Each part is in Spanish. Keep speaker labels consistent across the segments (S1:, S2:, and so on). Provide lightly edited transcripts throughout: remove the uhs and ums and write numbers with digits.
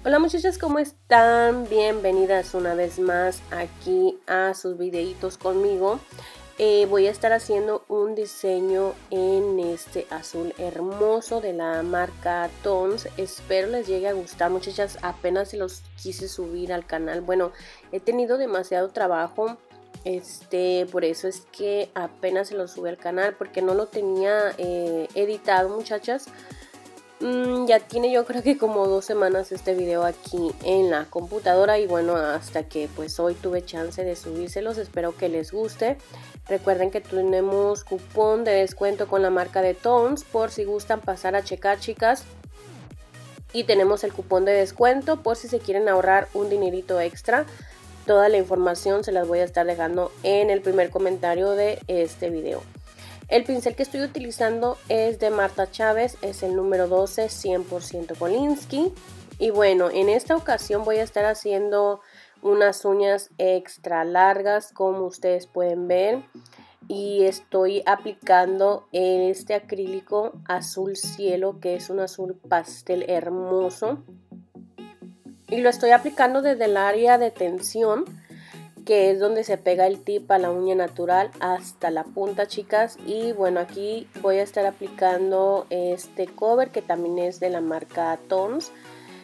S1: Hola muchachas, ¿cómo están? Bienvenidas una vez más aquí a sus videitos conmigo. Voy a estar haciendo un diseño en este azul hermoso de la marca Tones. Espero les llegue a gustar, muchachas. Apenas se los quise subir al canal. Bueno, he tenido demasiado trabajo. Por eso es que apenas se los subí al canal porque no lo tenía editado, muchachas. Ya tiene yo creo que como 2 semanas este video aquí en la computadora y bueno, hasta que pues hoy tuve chance de subírselos. Espero que les guste. Recuerden que tenemos cupón de descuento con la marca de Tones por si gustan pasar a checar, chicas. Y tenemos el cupón de descuento por si se quieren ahorrar un dinerito extra. Toda la información se las voy a estar dejando en el primer comentario de este video. El pincel que estoy utilizando es de Marta Chávez, es el número 12, 100% Kolinsky. Y bueno, en esta ocasión voy a estar haciendo unas uñas extra largas, como ustedes pueden ver. Y estoy aplicando este acrílico azul cielo, que es un azul pastel hermoso. Y lo estoy aplicando desde el área de tensión, que es donde se pega el tip a la uña natural hasta la punta, chicas. Y bueno, aquí voy a estar aplicando este cover que también es de la marca Tones.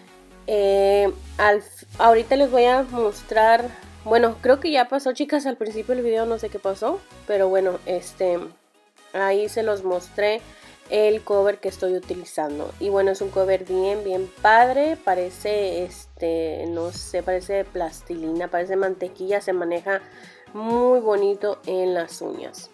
S1: Ahorita les voy a mostrar, bueno, creo que ya pasó, chicas, al principio del video no sé qué pasó, pero bueno, ahí se los mostré el cover que estoy utilizando. Y bueno, es un cover bien padre, parece no sé, parece plastilina, parece mantequilla, se maneja muy bonito en las uñas.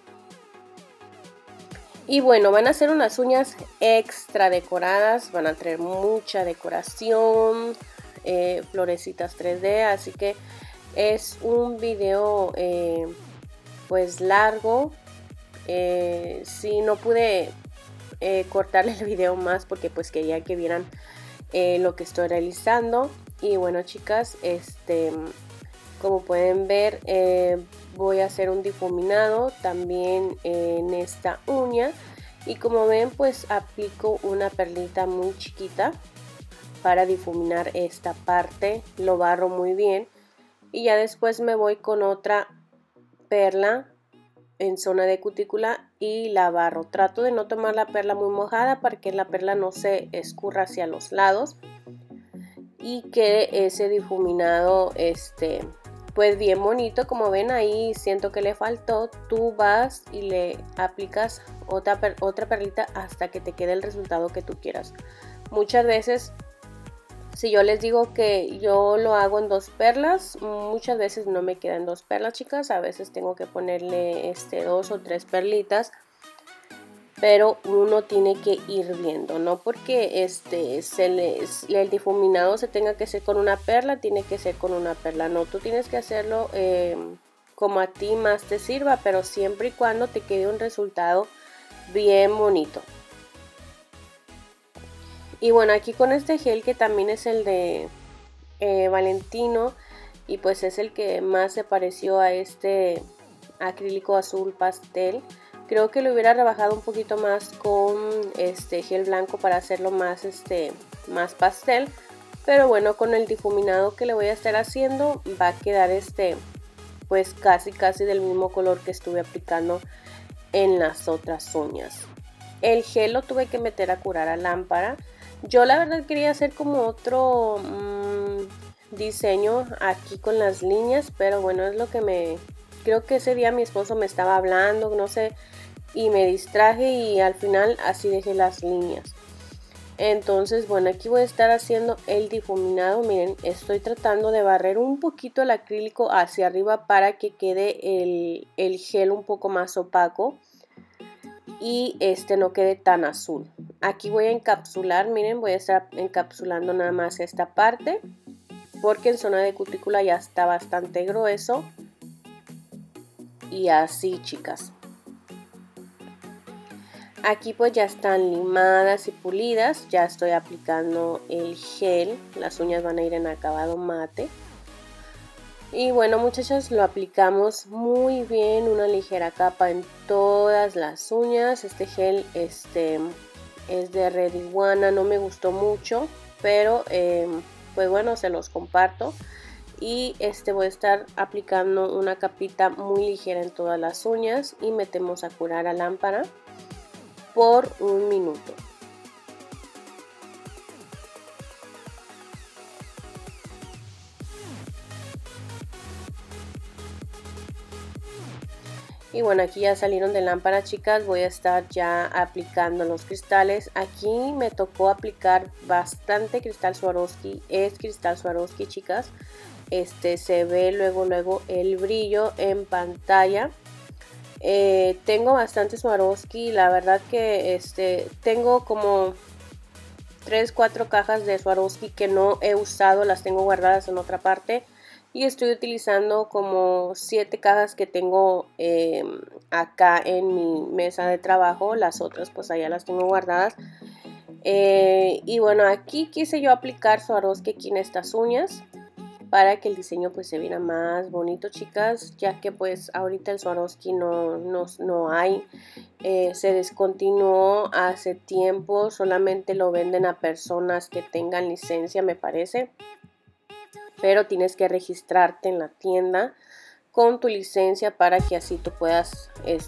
S1: Y bueno, van a ser unas uñas extra decoradas, van a traer mucha decoración, florecitas 3D, así que es un video pues largo. Sí, no pude cortarle el video más porque pues quería que vieran lo que estoy realizando. Y bueno, chicas, como pueden ver, voy a hacer un difuminado también en esta uña. Y como ven, pues aplico una perlita muy chiquita para difuminar esta parte. Lo barro muy bien y ya después me voy con otra perla en zona de cutícula y la barro. Trato de no tomar la perla muy mojada para que la perla no se escurra hacia los lados y quede ese difuminado pues bien bonito. Como ven, ahí siento que le faltó. Tú vas y le aplicas otra perlita hasta que te quede el resultado que tú quieras. Muchas veces, si yo les digo que yo lo hago en 2 perlas, muchas veces no me quedan 2 perlas, chicas. A veces tengo que ponerle 2 o 3 perlitas. Pero uno tiene que ir viendo, no porque el difuminado se tenga que hacer con una perla, tiene que ser con una perla. No, tú tienes que hacerlo como a ti más te sirva, pero siempre y cuando te quede un resultado bien bonito. Y bueno, aquí con este gel que también es el de Valentino, y pues es el que más se pareció a este acrílico azul pastel. Creo que lo hubiera rebajado un poquito más con gel blanco para hacerlo más más pastel, pero bueno, con el difuminado que le voy a estar haciendo va a quedar pues casi del mismo color que estuve aplicando en las otras uñas. El gel lo tuve que meter a curar a lámpara. Yo la verdad quería hacer como otro diseño aquí con las líneas, pero bueno, es lo que creo que ese día mi esposo me estaba hablando, no sé, y me distraje y al final así dejé las líneas. Entonces bueno, aquí voy a estar haciendo el difuminado. Miren, estoy tratando de barrer un poquito el acrílico hacia arriba para que quede el gel un poco más opaco y no quede tan azul. Aquí voy a encapsular, miren, voy a estar encapsulando nada más esta parte porque en zona de cutícula ya está bastante grueso. Y así, chicas, aquí pues ya están limadas y pulidas. Ya estoy aplicando el gel, las uñas van a ir en acabado mate. Y bueno, muchachas, lo aplicamos muy bien, una ligera capa en todas las uñas. Este gel es de Red Iguana, no me gustó mucho, pero pues bueno, se los comparto. Y voy a estar aplicando una capita muy ligera en todas las uñas y metemos a curar a lámpara por 1 minuto. Y bueno, aquí ya salieron de lámpara, chicas. Voy a estar ya aplicando los cristales. Aquí me tocó aplicar bastante cristal Swarovski. Es cristal Swarovski, chicas. Se ve luego el brillo en pantalla. Tengo bastante Swarovski. La verdad que tengo como 3-4 cajas de Swarovski que no he usado. Las tengo guardadas en otra parte. Y estoy utilizando como 7 cajas que tengo acá en mi mesa de trabajo. Las otras pues allá las tengo guardadas. Y bueno, aquí quise yo aplicar Swarovski aquí en estas uñas para que el diseño pues se viera más bonito, chicas, ya que pues ahorita el Swarovski no hay. Se descontinuó hace tiempo, solamente lo venden a personas que tengan licencia, me parece. Pero tienes que registrarte en la tienda con tu licencia para que así tú puedas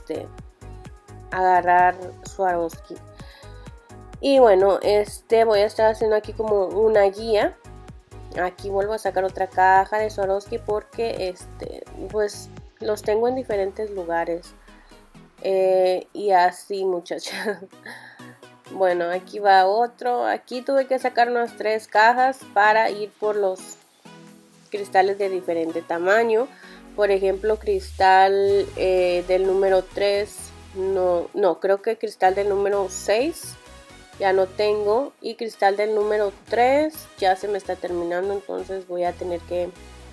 S1: agarrar Swarovski. Y bueno, voy a estar haciendo aquí como una guía. Aquí vuelvo a sacar otra caja de Swarovski porque pues los tengo en diferentes lugares. Y así, muchachas. Bueno, aquí va otro. Aquí tuve que sacar unas 3 cajas para ir por los cristales de diferente tamaño. Por ejemplo, cristal del número 3, no, creo que cristal del número 6 ya no tengo, y cristal del número 3 ya se me está terminando, entonces voy a tener que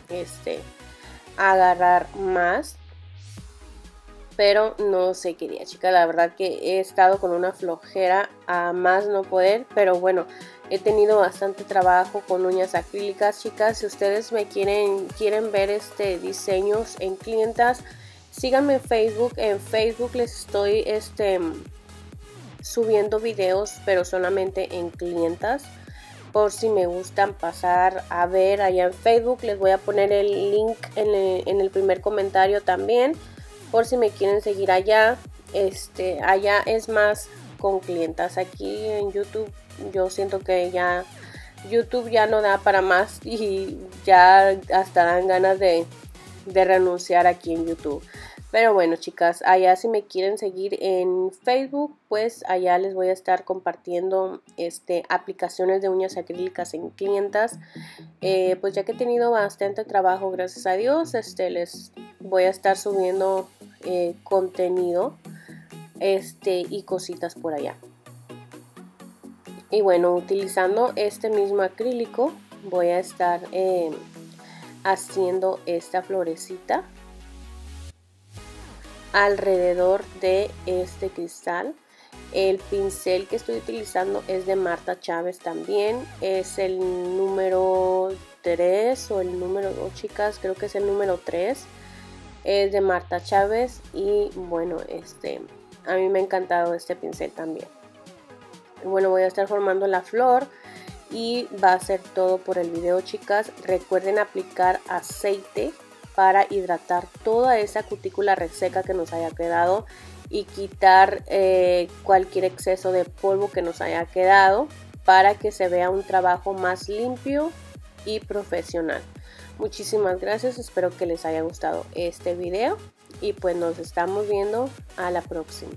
S1: agarrar más. Pero no sé qué día, chicas, la verdad que he estado con una flojera a más no poder, pero bueno, he tenido bastante trabajo con uñas acrílicas, chicas. Si ustedes me quieren ver diseños en clientas, síganme en Facebook les estoy subiendo videos, pero solamente en clientas. Por si me gustan pasar a ver allá en Facebook, les voy a poner el link en el primer comentario también. Por si me quieren seguir allá, allá es más con clientas. Aquí en YouTube yo siento que ya YouTube ya no da para más y ya hasta dan ganas de renunciar aquí en YouTube. Pero bueno, chicas, allá si me quieren seguir en Facebook, pues allá les voy a estar compartiendo aplicaciones de uñas acrílicas en clientas. Pues ya que he tenido bastante trabajo, gracias a Dios, les voy a estar subiendo contenido y cositas por allá. Y bueno, utilizando este mismo acrílico voy a estar haciendo esta florecita alrededor de este cristal. El pincel que estoy utilizando es de Marta Chávez también. Es el número 3 o el número 2, chicas. Creo que es el número 3. Es de Marta Chávez. Y bueno, a mí me ha encantado este pincel también. Bueno, voy a estar formando la flor. Y va a ser todo por el video, chicas. Recuerden aplicar aceite para hidratar toda esa cutícula reseca que nos haya quedado y quitar cualquier exceso de polvo que nos haya quedado para que se vea un trabajo más limpio y profesional. Muchísimas gracias, espero que les haya gustado este video y pues nos estamos viendo a la próxima.